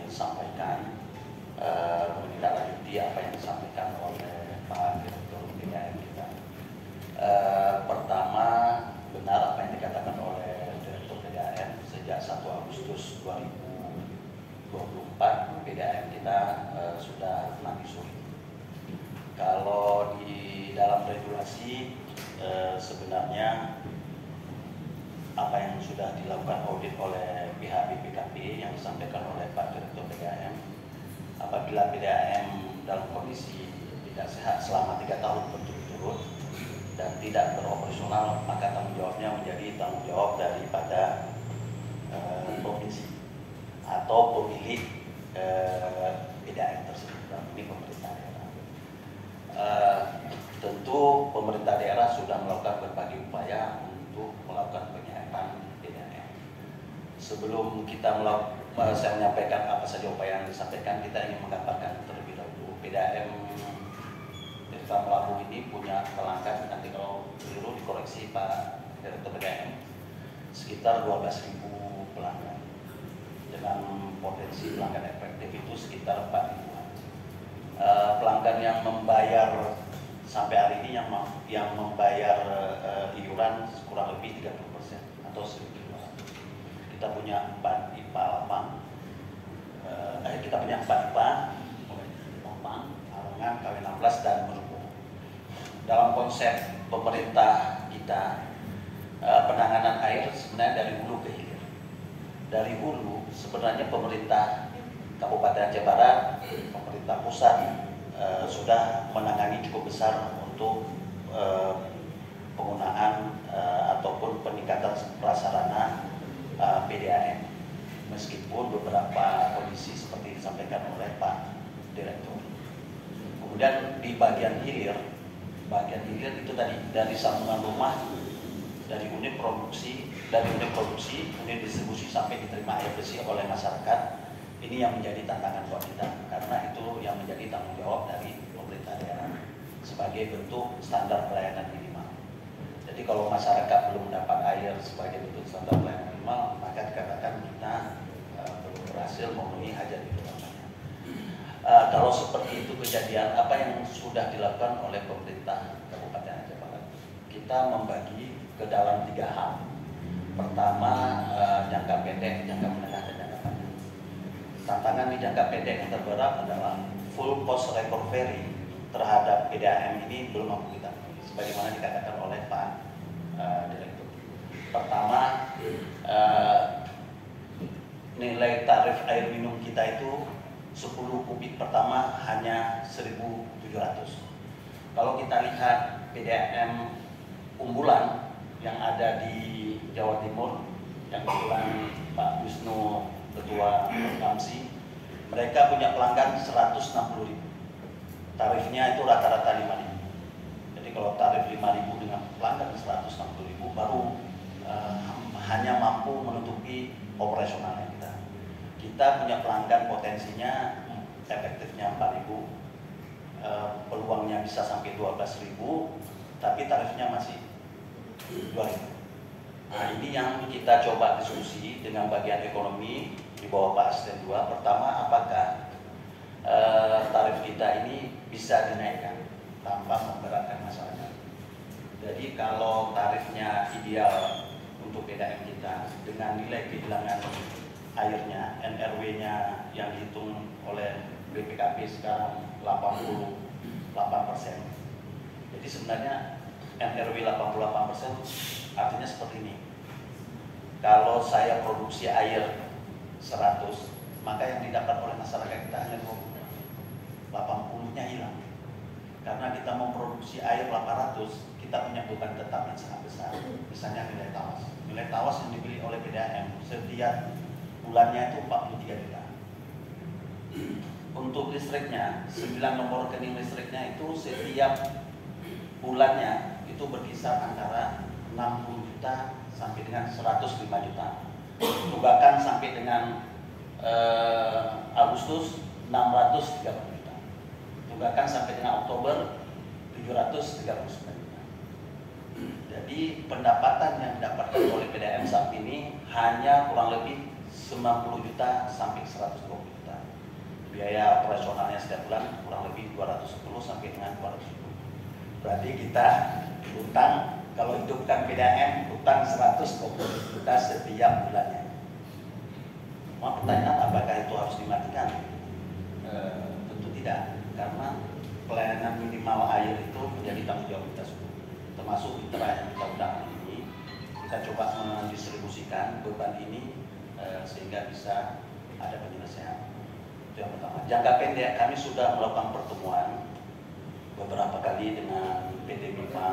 disampaikan, menindaklanjuti apa yang disampaikan oleh Pak Direktur PDAM kita. Pertama, benar apa yang dikatakan oleh Direktur PDAM. Sejak 1 Agustus 2024 PDAM kita sudah mati suri. Kalau di dalam regulasi sebenarnya apa yang sudah dilakukan audit oleh pihak BPKP yang disampaikan oleh Pak Direktur PDAM, apabila PDAM dalam kondisi tidak sehat selama 3 tahun berturut-turut dan tidak beroperasional, maka tanggung jawabnya menjadi tanggung jawab daripada provinsi atau pemilik PDAM tersebut, ini pemerintah daerah. Tentu pemerintah daerah sudah melakukan berbagai upaya untuk melakukan penyehatan PDAM. Sebelum kita saya menyampaikan apa saja upaya yang disampaikan, kita ingin menggambarkan terlebih dahulu. PDAM Desa Melabu ini punya pelanggan, nanti kalau keliru dikoreksi Pak Direktur PDAM, sekitar 12.000 pelanggan. Dengan potensi pelanggan efektif itu sekitar 4.000-an. Pelanggan yang membayar sampai hari ini yang membayar iuran kurang lebih 30% atau 1.200. Kita punya 4 IPA Lapang, kita punya 4 IPA Lapang, Arangan, KW16 dan Merupo. Dalam konsep pemerintah kita, penanganan air sebenarnya dari hulu ke hilir. Dari hulu sebenarnya pemerintah Kabupaten Aceh Barat, pemerintah pusat sudah menangani cukup besar untuk penggunaan ataupun peningkatan prasarana PDAM, meskipun beberapa kondisi seperti disampaikan oleh Pak Direktur. Kemudian di bagian hilir itu tadi dari sambungan rumah, dari unit produksi, unit distribusi sampai diterima air bersih oleh masyarakat. Ini yang menjadi tantangan buat kita, karena itu yang menjadi tanggung jawab dari pemerintah daerah sebagai bentuk standar pelayanan minimal. Jadi kalau masyarakat belum mendapat air sebagai bentuk standar pelayanan minimal, maka dikatakan kita belum berhasil memenuhi hajat hidup masyarakat. Kalau seperti itu kejadian, apa yang sudah dilakukan oleh pemerintah Kabupaten Aceh Barat? Kita membagi ke dalam 3 hal. Pertama, jangka pendek, jangka menengah, dan jangka panjang. Tantangan di jangka pendek yang terberat adalah full cost recovery terhadap PDAM ini belum mampu kita, sebagaimana dikatakan oleh Pak Direktur. Pertama, nilai tarif air minum kita itu 10 kubik pertama hanya 1.700. Kalau kita lihat PDAM unggulan yang ada di Jawa Timur, yang kebetulan Pak Wisnu Ketua Kamsi, mereka punya pelanggan 160.000. Tarifnya itu rata-rata 5.000. Jadi kalau tarif 5.000 dengan pelanggan 160.000 baru hanya mampu menutupi operasionalnya kita. Kita punya pelanggan potensinya efektifnya 4.000, peluangnya bisa sampai 12.000, tapi tarifnya masih 2.000. Nah, ini yang kita coba diskusi dengan bagian ekonomi di bawah Pak Asisten 2. Pertama, apakah tarif kita ini bisa dinaikkan tanpa memberatkan masyarakat. Jadi kalau tarifnya ideal untuk PDAM kita dengan nilai kehilangan airnya, NRW-nya yang dihitung oleh BPKP sekarang 88%. Jadi sebenarnya NRW 88% artinya seperti ini. Kalau saya produksi air 100, maka yang didapat oleh masyarakat kita hanya 20. 80-nya hilang. Karena kita memproduksi air 800, kita punya beban tetap yang sangat besar. Misalnya nilai tawas. Nilai tawas yang dibeli oleh PDAM setiap bulannya itu 43 juta. Untuk listriknya, 9 nomor rekening listriknya itu setiap bulannya itu berkisar antara 60 juta sampai dengan 105 juta. Tunggakan sampai dengan Agustus 630 juta. Tunggakan sampai dengan Oktober 739 juta. Jadi pendapatan yang didapatkan oleh PDAM saat ini hanya kurang lebih 90 juta sampai 120 juta. Biaya operasionalnya setiap bulan kurang lebih 210 sampai dengan 210. Berarti kita utang, kalau hidupkan PDAM, utang 120 juta setiap bulannya. Cuma pertanyaan, apakah itu harus dimatikan? Tentu tidak, karena pelayanan minimal air itu menjadi tanggung jawab kita semua. Termasuk mitra yang kita undang ini, kita coba mendistribusikan beban ini sehingga bisa ada penyelesaian. Itu yang pertama. Jangka pendek kami sudah melakukan pertemuan beberapa kali dengan PT MIFA.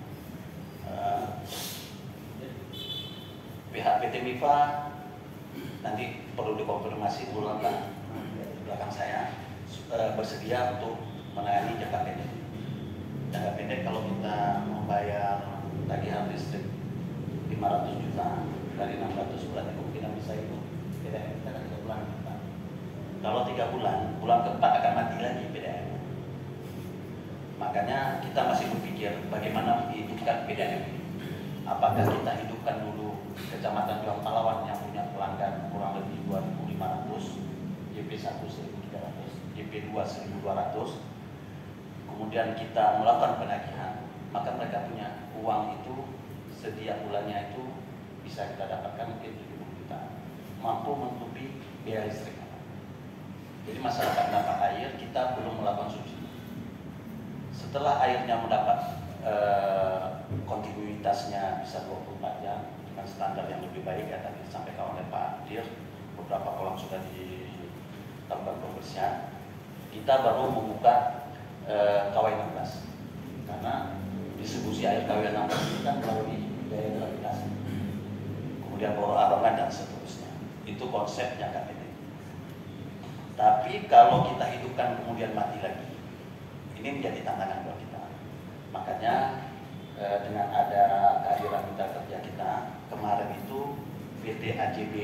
Pihak PT MIFA nanti perlu dikonfirmasi bulan belakang saya bersedia untuk menangani jangka pendek. Jangka pendek kalau kita membayar tagihan listrik 500 juta dari 600 berarti kemungkinan bisa itu PDAM kita kan 3 bulan. Kalau 3 bulan, bulan keempat akan mati lagi PDAM. Makanya kita masih berpikir bagaimana menghidupkan PDAM. Apakah kita hidupkan dulu Kecamatan Juang Pahlawan yang punya pelanggan kurang lebih 2.500, JP1 1.300, JP2 1.200, kemudian kita melakukan penagihan, maka mereka punya uang itu setiap bulannya itu bisa kita dapatkan mungkin 70 juta, mampu menutupi biaya listrik. Jadi masyarakat dapat air, kita belum melakukan subsidi. Setelah airnya mendapat kontinuitasnya bisa 24 jam dengan standar yang lebih baik, ya tadi disampaikan oleh Pak Dir, beberapa kolam sudah dilakukan pembersihan, kita baru membuka KW16 karena distribusi air KW16 itu kan melalui gaya gravitasi, kemudian boro abangan dan seterusnya. Itu konsep jangka pendek. Tapi kalau kita hidupkan kemudian mati lagi, ini menjadi tantangan buat kita. Makanya dengan ada kehadiran mitra kerja kita kemarin itu PT AJB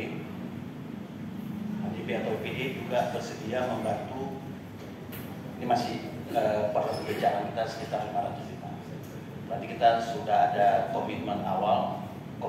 atau PD juga bersedia membantu. Ini masih perbicaraan kita sekitar 500 juta. Berarti kita sudah ada komitmen awal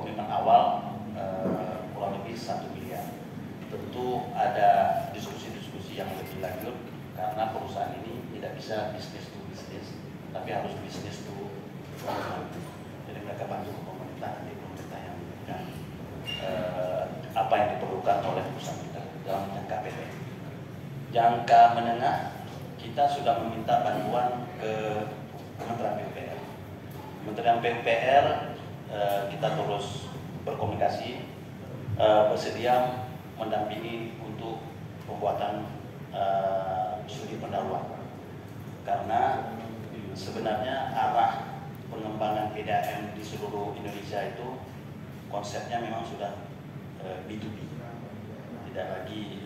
kurang lebih 1 miliar. Tentu ada diskusi-diskusi yang lebih lanjut karena perusahaan ini tidak bisa bisnis to bisnis, tapi harus bisnis to jadi mereka bantu pemerintah, nanti pemerintah yang memberikan apa yang diperlukan oleh perusahaan kita dalam jangka pendek. Jangka menengah kita sudah meminta bantuan ke Kementerian PUPR. Kementerian PUPR kita terus berkomunikasi, bersedia mendampingi untuk pembuatan studi pendahuluan. Karena sebenarnya arah pengembangan PDAM di seluruh Indonesia itu konsepnya memang sudah B2B, tidak lagi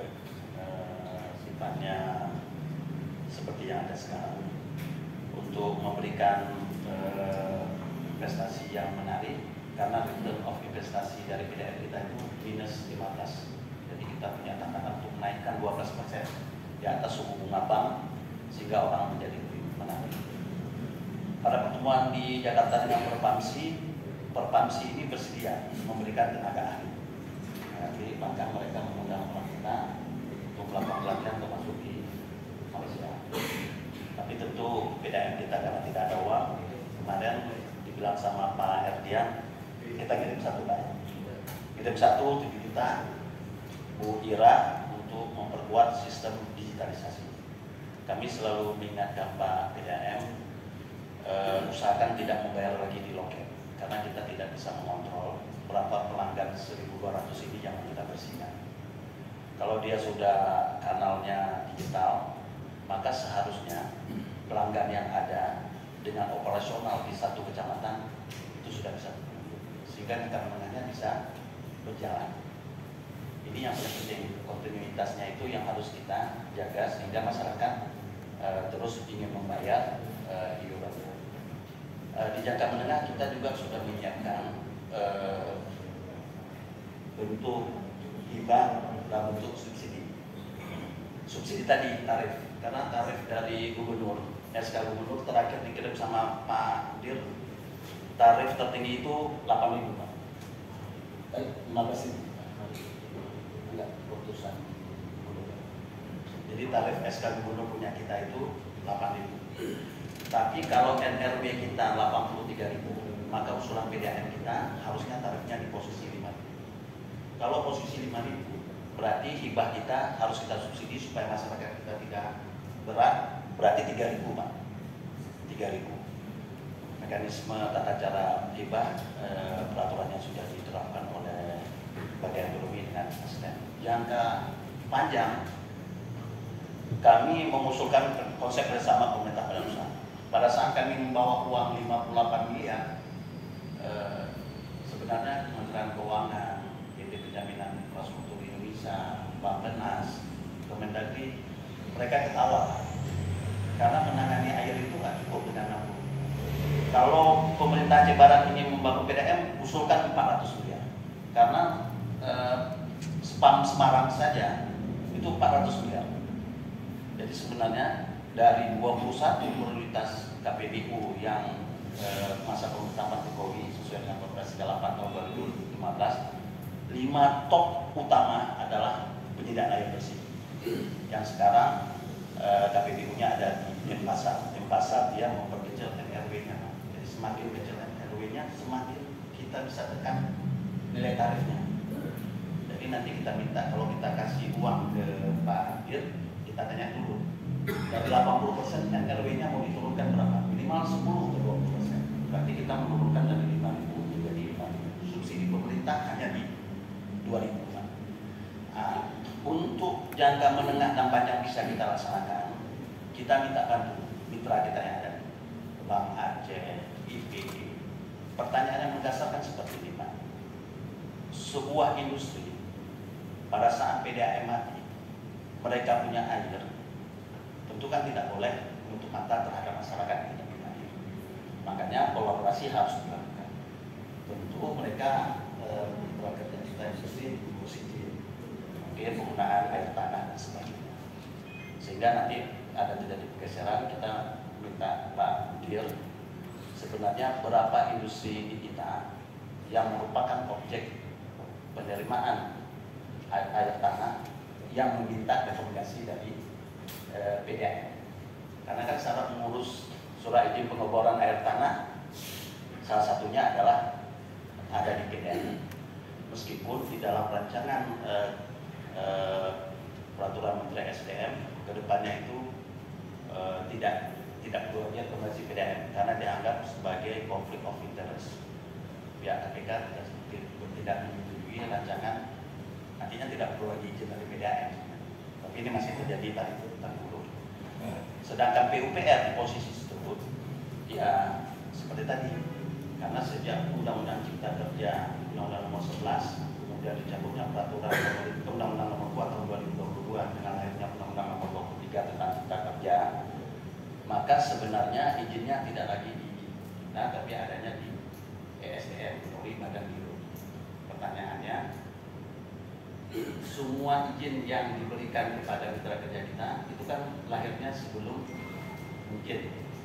sifatnya seperti yang ada sekarang. Untuk memberikan investasi yang menarik, karena return of investasi dari PDAM kita itu minus 15. Jadi kita punya tantangan untuk menaikkan 12% di atas suku bunga bank sehingga orang menjadi lebih menarik. Pada pertemuan di Jakarta dengan Perpamsi ini bersedia memberikan tenaga ahli. Jadi bahkan mereka mengundang orang kita untuk melakukan pelatihan termasuk di Malaysia. Tapi tentu PDAM kita karena tidak ada uang, kemarin dibilang sama Pak Erdian, kita kirim 1 banyak. Kirim 1 7 juta Bu Ira untuk memperkuat sistem digitalisasi. Kami selalu mengingatkan Pak PDAM, usahakan tidak membayar lagi di loket karena kita tidak bisa mengontrol berapa pelanggan 1.200 ini yang kita bersihkan. Kalau dia sudah kanalnya digital, maka seharusnya pelanggan yang ada dengan operasional di satu kecamatan itu sudah bisa sehingga jangka menengahnya bisa berjalan. Ini yang paling penting, kontinuitasnya itu yang harus kita jaga sehingga masyarakat terus ingin membayar iurannya. Di jangka menengah kita juga sudah menyiapkan bentuk hibah dalam bentuk subsidi. Subsidi tadi tarif, karena tarif dari gubernur, SK gubernur terakhir dikirim sama Pak Dir, tarif tertinggi itu 8.000 Pak. 15.000. keputusan gubernur. Jadi tarif SK gubernur punya kita itu 8.000. Tapi kalau NRW kita 83.000, maka usulan PDAM kita harusnya tarifnya di posisi 5.000. Kalau posisi 5.000, berarti hibah kita harus kita subsidi supaya masyarakat kita tidak berat, berarti 3.000 Pak. 3.000. Mekanisme tata cara hibah peraturannya sudah diterapkan oleh Badan Ekonomi dengan ASN. Jangka panjang kami mengusulkan konsep bersama pemerintah badan usaha. Pada saat kami membawa uang 58 miliar, sebenarnya Kementerian Keuangan, PT Penjaminan Infrastruktur Indonesia, Bappenas, Kemendagri, mereka ketawa karena menangani air itu nggak cukup dengan 60. Kalau pemerintah Aceh Barat ini membangun PDAM, usulkan 400 miliar. Karena spam Semarang saja itu 400 miliar. Jadi sebenarnya dari 21 prioritas KPBU yang masa pemerintahan Pak Jokowi sesuai dengan Perpres 38 tahun 2015, 5 top utama adalah penyediaan air bersih. Yang sekarang KPBU-nya ada di Denpasar. Denpasar dia memperkecil NRW-nya. Jadi semakin kecil NRW-nya, semakin kita bisa tekan nilai tarifnya. Jadi nanti kita minta kalau kita kasih uang ke Pak Dir, kita tanya dulu. Dari 80% NRW-nya mau diturunkan berapa? Minimal 10 ke 20%. Berarti kita menurunkan dari 5.000 menjadi 5.000. Subsidi pemerintah hanya di 2.000. Untuk jangka menengah dan panjang bisa kita laksanakan, kita minta bantu mitra kita yang ada, Bank Aceh, IPB. Pertanyaan yang mendasarkan seperti ini Pak. Sebuah industri pada saat PDAM mati, mereka punya air, tentu kan tidak boleh menutup mata terhadap masyarakat yang tidak punya air. Makanya kolaborasi harus dilakukan. Tentu mereka mitra kerja kita industri positif, mungkin penggunaan air tanah dan sebagainya. Sehingga nanti ada terjadi pergeseran, kita minta Pak Dir, sebenarnya berapa industri di kita yang merupakan objek penerimaan air tanah yang meminta rekomendasi dari PDAM. Karena kan syarat mengurus surat izin pengeboran air tanah salah satunya adalah ada di PDAM. Meskipun di dalam rancangan peraturan Menteri SDM kedepannya itu tidak keluarnya rekomendasi PDAM karena dianggap sebagai konflik of interest. Pihak KPK tidak menyetujui rancangan, artinya tidak perlu lagi izin dari PDAM. Tapi ini masih terjadi tarik ulur. Sedangkan PUPR di posisi tersebut, ya seperti tadi, karena sejak Undang-Undang Cipta Kerja, Undang-Undang Nomor 11, kemudian dicabutnya peraturan Undang-Undang Nomor 2 tahun 2022 dengan lahirnya Undang-Undang Nomor 23 tentang Cipta Kerja, maka sebenarnya izinnya tidak lagi diizinkan, nah, tapi adanya di ESDM, Polri Badan Biro. Pertanyaannya, semua izin yang diberikan kepada mitra kerja kita itu kan lahirnya sebelum mungkin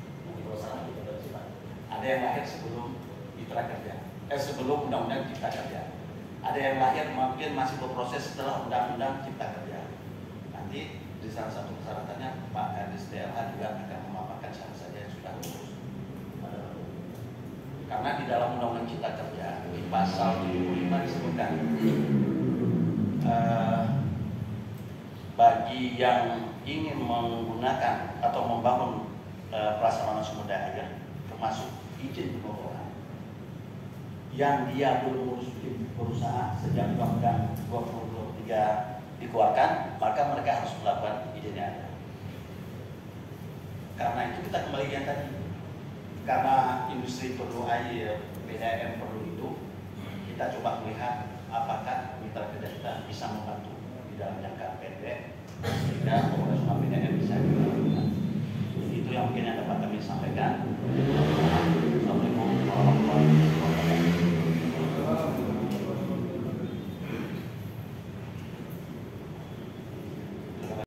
ada yang lahir sebelum mitra kerja, sebelum Undang-Undang Cipta Kerja. Ada yang lahir mungkin masih berproses setelah Undang-Undang Cipta Kerja. Nanti di salah satu persyaratannya Pak Kadis DLH juga akan memaparkan siapa saja yang sudah lulus. Karena di dalam Undang-Undang Cipta Kerja di pasal 75 disebutkan bagi yang ingin menggunakan atau membangun prasarana sumber daya air termasuk izin pengeboran yang dia belum mengurus izin berusaha sejak Undang-Undang 2023 dikeluarkan, maka mereka harus melakukan izinnya ada. Karena itu kita kembali yang tadi, karena industri perlu air, PDAM perlu hidup, kita coba melihat apakah mitra kerja kita bisa membantu di dalam jangka pendek sehingga operasional PDAM bisa dilakukan. Itu yang mungkin yang dapat kami sampaikan.